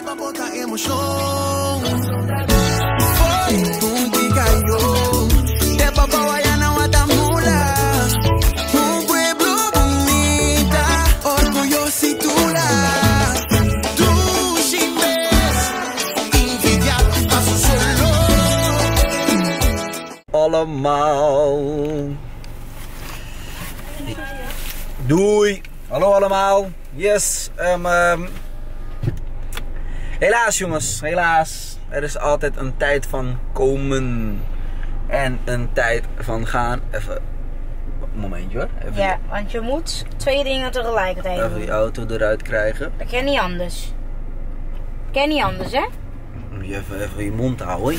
pra botar emoção. Foi um que caiu. De papauaya não há mula. Um pueblo bonita, orgullositula. Tu chimes, envidiado, passo solo. Allemaal. Doei. Hallo allemaal. Yes. Helaas jongens, helaas. Er is altijd een tijd van komen en een tijd van gaan. Even een momentje hoor. Even ja, want je moet 2 dingen tegelijkertijd doen. Even die auto eruit krijgen. Dat kan niet anders. Kan niet anders, hè? Moet je even je mond houden.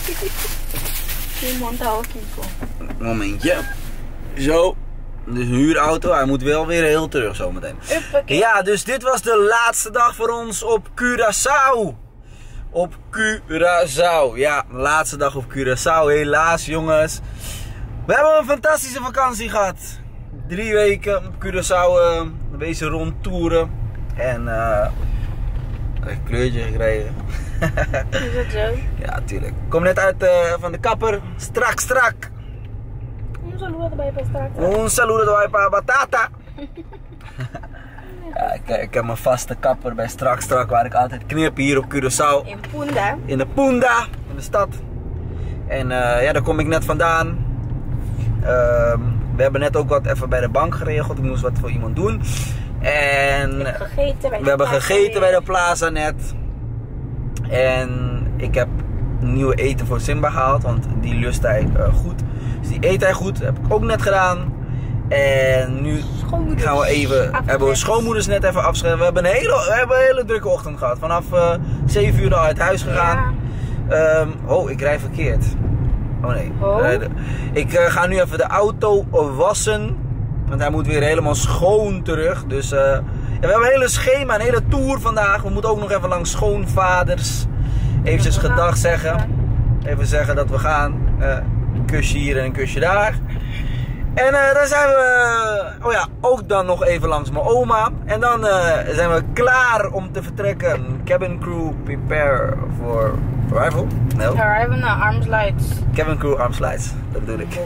Je mond houden, Kiko. Momentje. Zo. Dus een huurauto, hij moet wel weer heel terug zometeen. Ja, dus dit was de laatste dag voor ons op Curaçao. Op Curaçao. Ja, de laatste dag op Curaçao. Helaas jongens. We hebben een fantastische vakantie gehad. 3 weken op Curaçao wezen rondtoeren. En een kleurtje gekregen. Is dat zo? Ja, tuurlijk. Ik kom net uit van de kapper. Strak. Un saludo bij pa batata. Ja, ik heb mijn vaste kapper bij Strak waar ik altijd knip hier op Curaçao. In Punda. In de Punda, in de stad. En ja, daar kom ik net vandaan. We hebben net ook wat even bij de bank geregeld. Ik moest wat voor iemand doen. En we hebben gegeten bij de plaza net. En ik heb nieuwe eten voor Simba gehaald, want die lust hij goed. Dus die eet hij goed, heb ik ook net gedaan. En nu gaan we even, hebben we schoonmoeders net even afscheiden. We hebben een hele drukke ochtend gehad. Vanaf 7 uur al uit huis gegaan. Ja. Oh, ik rij verkeerd. Oh nee. Oh. Ik ga nu even de auto wassen. Want hij moet weer helemaal schoon terug. Dus ja, we hebben een hele schema, een hele tour vandaag. We moeten ook nog even langs schoonvaders. Eventjes gedag zeggen. Even zeggen dat we gaan. Een kusje hier en een kusje daar. En dan zijn we oh ja, ook dan nog even langs mijn oma. En dan zijn we klaar om te vertrekken. Cabin crew prepare for arrival. No. Arrival naar arms lights. Cabin crew arms lights, dat bedoel ik.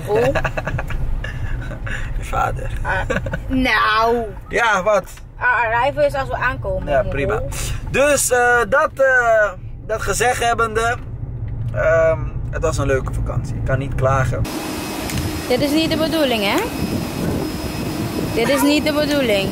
Je vader. Nou. Ja, wat? Arrival is als we aankomen. Ja, prima. Dus dat gezegd hebbende, het was een leuke vakantie. Ik kan niet klagen. Dit is niet de bedoeling, hè? Dit is niet de bedoeling.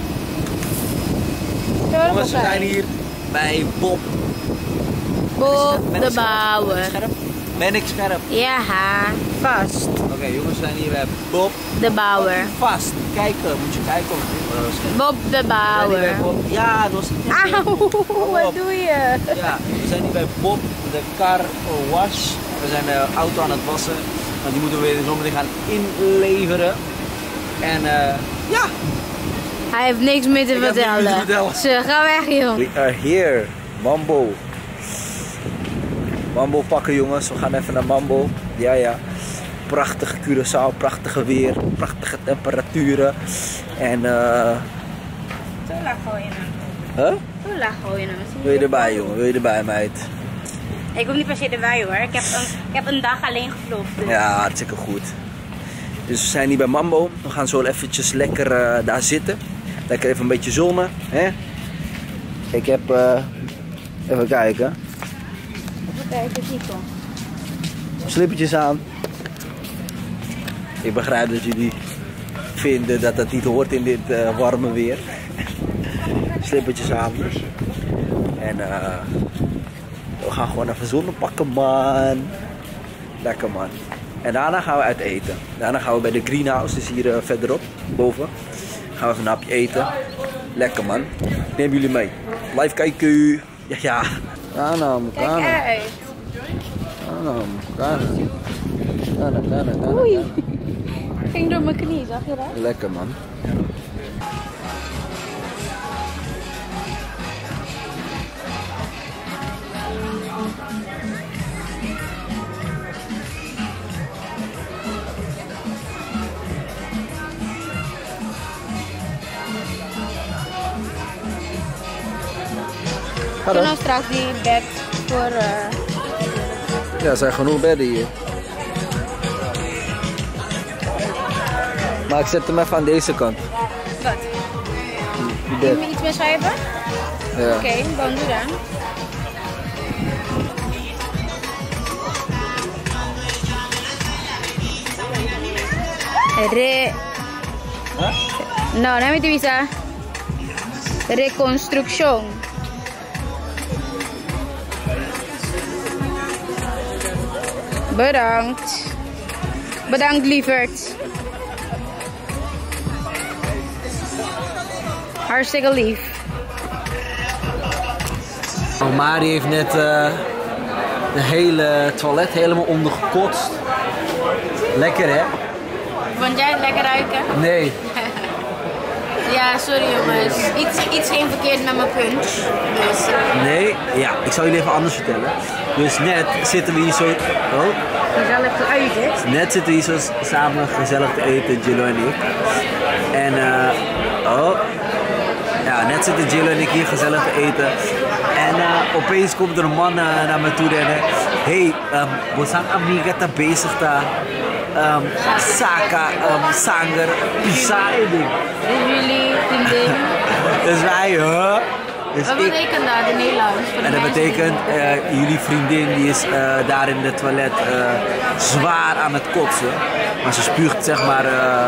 Jongens, we zijn hier bij Bob. Bob de Bouwer. Ben ik scherp? Ja, vast. Oké, jongens, we zijn hier bij Bob de Bouwer. Vast. Kijken, moet je kijken. Bob de Bouwer. Ja, dat was niet. Auw, wat doe je? Ja, we zijn hier bij Bob de Car Wash. We zijn de auto aan het wassen. Want die moeten we weer zometeen gaan inleveren. En ja. Hij heeft niks meer te vertellen. Ze gaan weg, joh. We are here. Mambo. Mambo pakken, jongens. We gaan even naar Mambo. Ja, ja. Prachtige Curaçao, prachtige weer, prachtige temperaturen. En Zo laag gooi je hem. Huh? Zo laag gooi je hem. Wil je erbij, jongen? Wil je erbij, meid? Ik hoef niet per se erbij, hoor. Ik heb een dag alleen gevlogd. Dus. Ja, hartstikke goed. Dus we zijn hier bij Mambo. We gaan zo eventjes lekker daar zitten. Lekker even een beetje zonnen. Hè? Ik heb... even kijken. Even kijken, Nico. Slippertjes aan. Ik begrijp dat jullie vinden dat dat niet hoort in dit warme weer. Slippertjes aan. En we gaan gewoon even zonnen pakken, man. Lekker, man. En daarna gaan we uit eten. Daarna gaan we bij de greenhouse, dus hier verderop, boven. Gaan we even een hapje eten. Lekker, man. Ik neem jullie mee. Live kijken. Ja, ja. Kijk uit. Oei. Ging door mijn knie, zag je dat? Lekker, man. Kunnen we straks die bed voor... Ja, er zijn genoeg bedden hier. Maar ik zet hem even aan deze kant. Wat? Die Wil bed. je iets meer schrijven? Ja. Oké, dan doe dan. No, non mi divisa. Reconstruction. Bedankt. Bedankt, lieverd. Hartstikke lief. Mari heeft net de hele toilet helemaal ondergekotst. Lekker hè? Vond jij het lekker ruiken? Nee. Ja, sorry jongens. Iets ging verkeerd met mijn punch. Dus, Nee? Ja, ik zal jullie even anders vertellen. Dus net zitten we hier zo... Oh. gezellig eruit, hè? Net zitten we hier zo samen gezellig te eten, Gillo en ik. En oh. Ja, net zitten Gillo en ik hier gezellig te eten. En opeens komt er een man naar me toe en hey, we zijn amiga te bezig daar. Saka, Sanger, Pisa en ding. Dus jullie vriendin. Dus wij, huh? Dus Wat betekent dat in Nederlands? En dat betekent, jullie vriendin die is daar in het toilet zwaar aan het kotsen. Maar ze spuugt zeg maar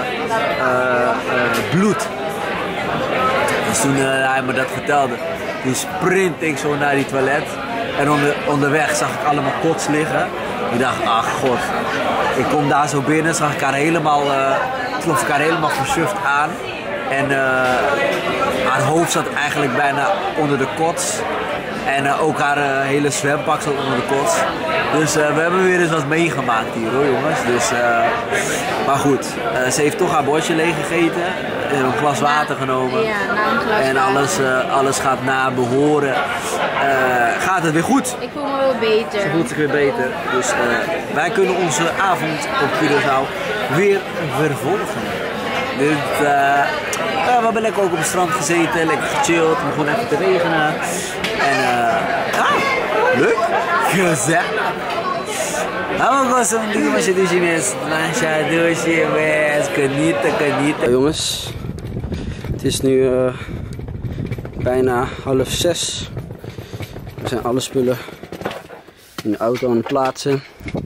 bloed. Dus toen hij me dat vertelde, toen sprint ik zo naar die toilet. En onderweg zag ik allemaal kots liggen. Ik dacht, ach god. Ik kom daar zo binnen, zag ik haar helemaal, trof ik haar helemaal versuft aan. En haar hoofd zat eigenlijk bijna onder de kots. En ook haar hele zwempak zat onder de kots. Dus we hebben weer eens wat meegemaakt hier hoor jongens. Dus, maar goed, ze heeft toch haar bordje leeg gegeten. Een glas water genomen. Ja, na een glas en alles gaat naar behoren. Gaat het weer goed? Ik voel me wel beter. Ze voelt zich weer beter. Dus wij kunnen onze avond op Curaçao weer vervolgen. Dus we hebben lekker ook op het strand gezeten, lekker gechilled, het begon even te regenen. En leuk, gezellig. Vamos com um mas do chinês, lanchador chinês, genieten. Jongens, het is nu bijna 5:30. We zijn alle spullen in de auto aan het plaatsen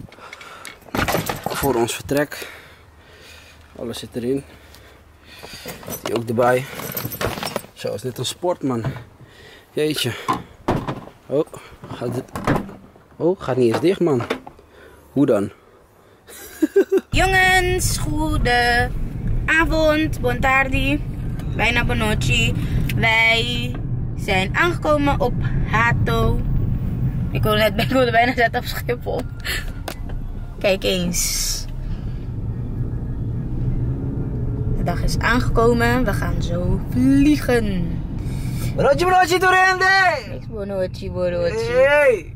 voor ons vertrek. Alles zit erin. Die ook erbij. Zo is dit een sport man. Jeetje. Oh, gaat niet eens dicht man. Hoe dan? Jongens, goede avond, buon tardi, bijna bonocci. Wij zijn aangekomen op Hato. Ik wilde bijna zetten op Schiphol. Kijk eens. De dag is aangekomen, we gaan zo vliegen. Bonocci Torrente! Niks bonocci. Hey!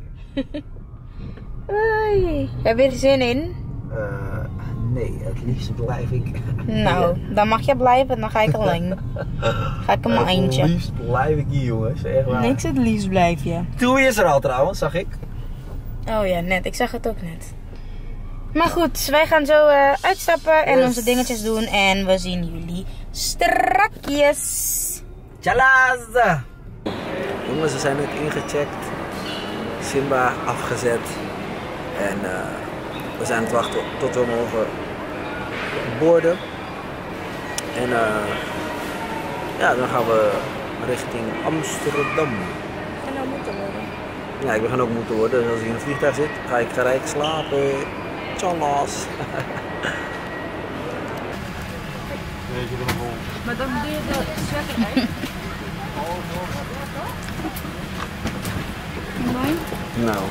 Hoi. Heb je er zin in? Nee, het liefst blijf ik. Nou, dan mag je blijven, dan ga ik alleen. Ga ik in mijn eindje. Het liefst blijf ik hier jongens, echt waar. Niks het liefst blijf je. Toei is er al trouwens, zag ik. Oh ja, net. Ik zag het ook net. Maar goed, wij gaan zo uitstappen en onze dingetjes doen. En we zien jullie strakjes. Tjalaz! Jongens, we zijn net ingecheckt. Simba afgezet. En we zijn aan het wachten tot we mogen boorden. En ja, dan gaan we richting Amsterdam. En nou moeten worden. Ja, ik begin ook moeten worden. Dus als ik in een vliegtuig zit, ga ik gelijk slapen. Tjallas. Maar dan doe je de sweater uit. Nou.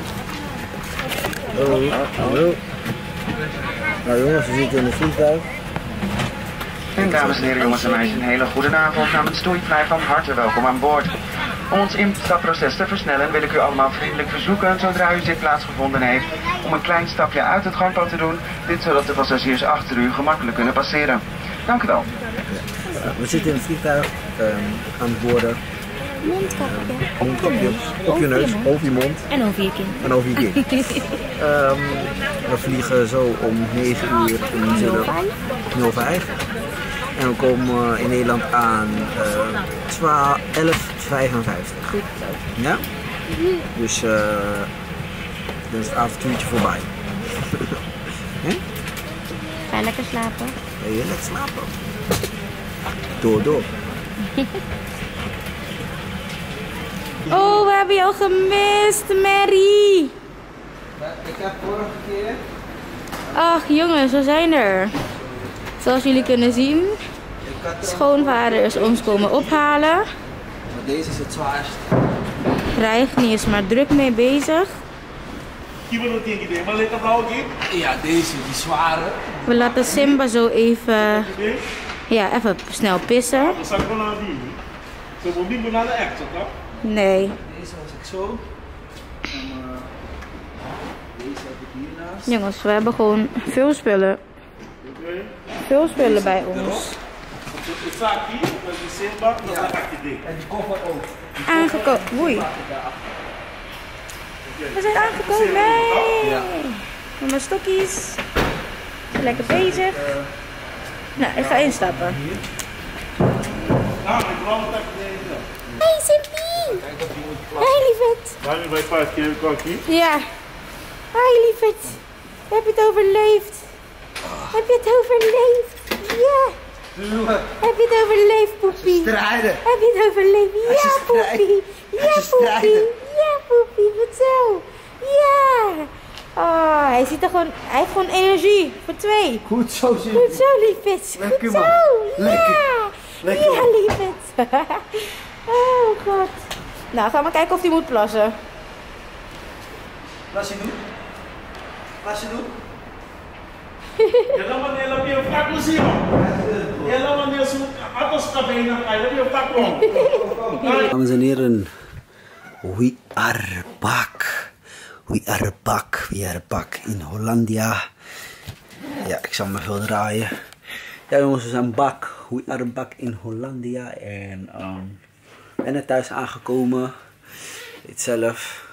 Nou jongens, we zitten in het vliegtuig. En dames en heren, jongens en meisjes, een hele goede avond. Namens Toeivrij van harte welkom aan boord. Om ons instapproces te versnellen wil ik u allemaal vriendelijk verzoeken, zodra uw zitplaats gevonden heeft, om een klein stapje uit het gangpad te doen. Dit zodat de passagiers achter u gemakkelijk kunnen passeren. Dank u wel. We zitten in het vliegtuig aan het boorden. Mondkapje. Mondkapje. Op je neus, over je mond. En over je kin. En over je kin. We vliegen zo om 9 uur in 05. En we komen in Nederland aan 11:55. Goed zo. Ja? Dus dan is het avontuurtje voorbij. Ga je lekker slapen? Ga je lekker slapen? Door. Oh, we hebben jou gemist, Mary. Ik heb vorige keer... Ach jongens, we zijn er. Zoals jullie kunnen zien, schoonvader is ons komen ophalen. Maar deze is het zwaarst. Reignie is maar druk mee bezig. Ja, deze, die zware. We laten Simba zo even, even snel pissen. Nee. Deze was ik zo. En deze heb ik hiernaast. Jongens, we hebben gewoon veel spullen. Veel spullen bij ons. En die koffer ook. Aangekomen. Oei. We zijn aangekomen. Nee. Ja. Met mijn stokjes. Lekker bezig. Nou, ik ga instappen. Hey Simpie. Hey lieverd. Ja. Hi lieverd. Heb je het overleefd? Heb je het overleefd? Ja. Heb je het overleefd, poepie? Strijden. Heb je het overleefd? Ja, poepie. Ja, poepie. Ja, poepie. Vertel. Ja. Oh, hij ziet er gewoon, hij heeft gewoon energie voor 2. Goed zo, Simpie. Goed zo, lieverd. Lekker, Goed zo. man. Lekker. Ja. Lekker. Ja, lieverd. Oh, god. Nou, gaan we kijken of hij moet plassen. Plasje doen. Plasje doen. Dames en heren, we are back. We are back. We are back in Hollandia. Ja, ik zal me veel draaien. Ja jongens, we zijn back. We are back in Hollandia. En ik ben net thuis aangekomen. Weet zelf.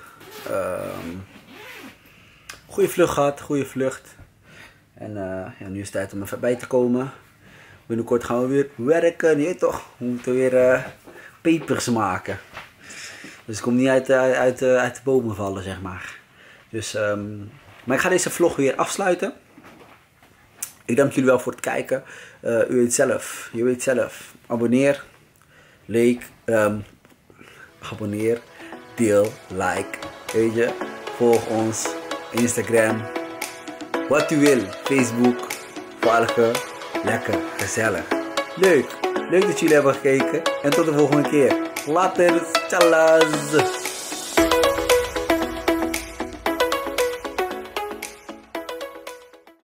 Goeie vlucht gehad, goede vlucht. En ja, nu is het tijd om even bij te komen. Binnenkort gaan we weer werken, nee toch? We moeten weer papers maken. Dus ik kom niet uit de bomen vallen, zeg maar. Dus, maar ik ga deze vlog weer afsluiten. Ik dank jullie wel voor het kijken. U weet zelf, je weet zelf. Abonneer, abonneer, deel, like, weet je. Volg ons, Instagram, wat u wil, Facebook, volgen, lekker, gezellig. Leuk dat jullie hebben gekeken en tot de volgende keer. Later, tjallas.